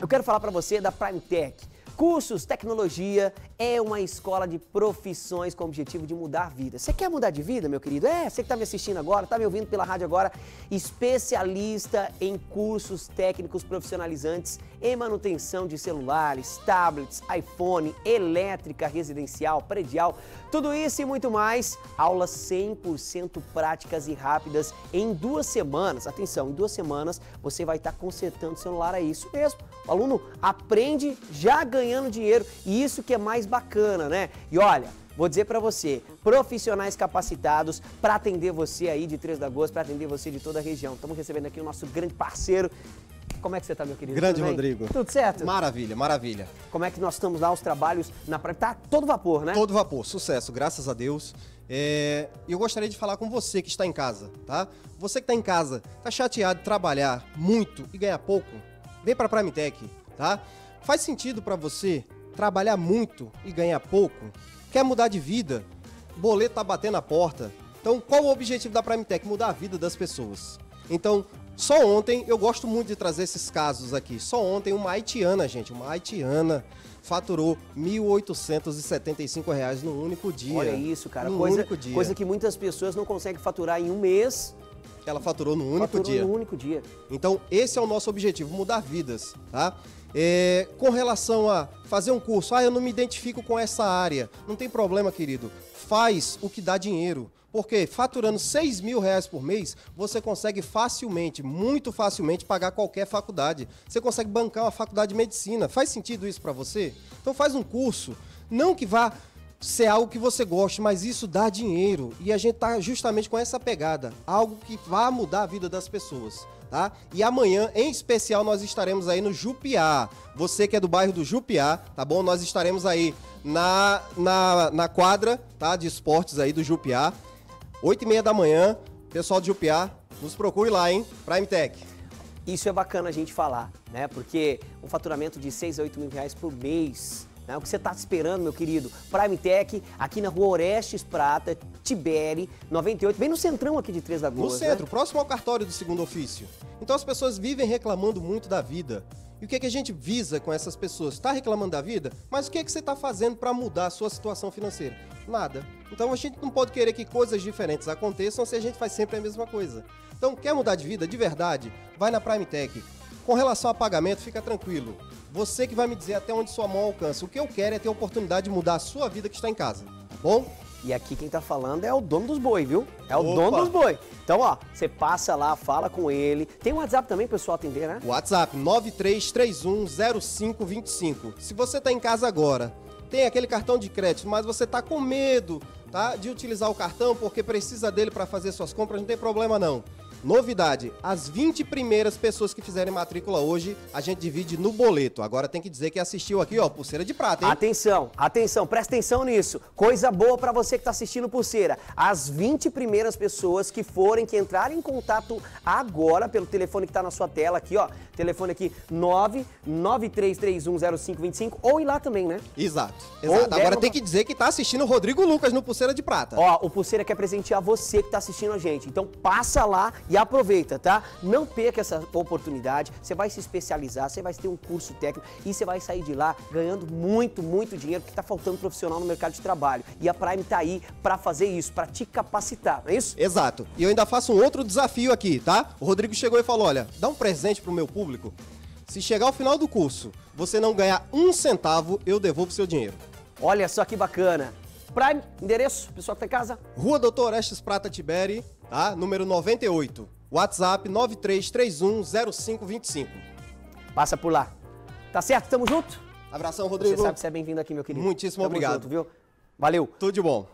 Eu quero falar para você da Prime Tech. Cursos, tecnologia, é uma escola de profissões com o objetivo de mudar a vida. Você quer mudar de vida, meu querido? Você que está me assistindo agora, está me ouvindo pela rádio agora, especialista em cursos técnicos profissionalizantes em manutenção de celulares, tablets, iPhone, elétrica residencial, predial, tudo isso e muito mais. Aulas 100% práticas e rápidas em 2 semanas. Atenção, em 2 semanas você vai estar consertando o celular, é isso mesmo. O aluno aprende já ganhando dinheiro e isso que é mais bacana, né? E olha, vou dizer pra você, profissionais capacitados para atender você aí de Três Lagoas, para atender você de toda a região. Estamos recebendo aqui o nosso grande parceiro. Como é que você tá, meu querido? Grande Rodrigo. Tudo certo? Maravilha, maravilha. Como é que nós estamos lá, os trabalhos na praia? Tá todo vapor, né? Todo vapor, sucesso, graças a Deus. Eu gostaria de falar com você que está em casa, tá? Você que está em casa, tá chateado de trabalhar muito e ganhar pouco? Vem para a Prime Tech, tá? Faz sentido para você trabalhar muito e ganhar pouco? Quer mudar de vida? O boleto tá batendo a porta. Então, qual o objetivo da Prime Tech? Mudar a vida das pessoas. Então, só ontem, eu gosto muito de trazer esses casos aqui. Só ontem, uma haitiana, gente, uma haitiana faturou R$ 1.875 no único dia. Olha isso, cara. Coisa que muitas pessoas não conseguem faturar em um mês. Ela faturou no único dia. No único dia. Então, esse é o nosso objetivo, mudar vidas, tá? Com relação a fazer um curso, eu não me identifico com essa área. Não tem problema, querido. Faz o que dá dinheiro. Porque faturando R$6.000 por mês, você consegue facilmente, muito facilmente, pagar qualquer faculdade. Você consegue bancar uma faculdade de medicina. Faz sentido isso para você? Então faz um curso, não que vá ser algo que você goste, mas isso dá dinheiro. E a gente tá justamente com essa pegada, algo que vai mudar a vida das pessoas, tá? E amanhã, em especial, nós estaremos aí no Jupiá. Você que é do bairro do Jupiá, tá bom? Nós estaremos aí na quadra, tá? De esportes aí do Jupiá, 8h30 da manhã. Pessoal do Jupiá, nos procure lá, hein? Prime Tech. Isso é bacana a gente falar, né? Porque um faturamento de R$6 a R$8.000 por mês, o que você está esperando, meu querido? Prime Tech, aqui na rua Orestes Prata, Tiberi, 98, bem no centrão aqui de Três Lagoas. No centro, próximo ao cartório do segundo ofício. Então as pessoas vivem reclamando muito da vida. E o que é que a gente visa com essas pessoas? Está reclamando da vida? Mas o que é que você está fazendo para mudar a sua situação financeira? Nada. Então a gente não pode querer que coisas diferentes aconteçam se a gente faz sempre a mesma coisa. Então, quer mudar de vida de verdade? Vai na Prime Tech. Com relação a pagamento, fica tranquilo. Você que vai me dizer até onde sua mão alcança. O que eu quero é ter a oportunidade de mudar a sua vida que está em casa, tá bom? E aqui quem tá falando é o dono dos boi, viu? É o dono dos boi. Então, ó, você passa lá, fala com ele. Tem um WhatsApp também, pessoal, atender, né? WhatsApp 93310525. Se você tá em casa agora, tem aquele cartão de crédito, mas você tá com medo, tá, de utilizar o cartão porque precisa dele para fazer suas compras, não tem problema não. Novidade, as 20 primeiras pessoas que fizerem matrícula hoje, a gente divide no boleto. Agora tem que dizer que assistiu aqui, ó, Pulseira de Prata, hein? Atenção, atenção, presta atenção nisso. Coisa boa pra você que tá assistindo Pulseira. As 20 primeiras pessoas que entrarem em contato agora pelo telefone que tá na sua tela aqui, ó. Telefone aqui 993310525 ou ir lá também, né? Exato. Agora tem que dizer que tá assistindo o Rodrigo Lucas no Pulseira de Prata. Ó, o Pulseira quer presentear você que tá assistindo a gente. Então passa lá e aproveita, tá? Não perca essa oportunidade, você vai se especializar, você vai ter um curso técnico e você vai sair de lá ganhando muito, muito dinheiro, porque tá faltando profissional no mercado de trabalho. E a Prime tá aí pra fazer isso, pra te capacitar, não é isso? Exato. E eu ainda faço um outro desafio aqui, tá? O Rodrigo chegou e falou, olha, dá um presente pro meu público. Se chegar ao final do curso, você não ganhar 1 centavo, eu devolvo o seu dinheiro. Olha só que bacana. Prime, endereço, pessoal que tá em casa? Rua Doutor Orestes Prata Tiberi, tá? Número 98. WhatsApp 93310525. Passa por lá. Tá certo? Tamo junto? Abração, Rodrigo. Você sabe que você é bem-vindo aqui, meu querido. Muitíssimo obrigado. Junto, viu? Valeu. Tudo de bom.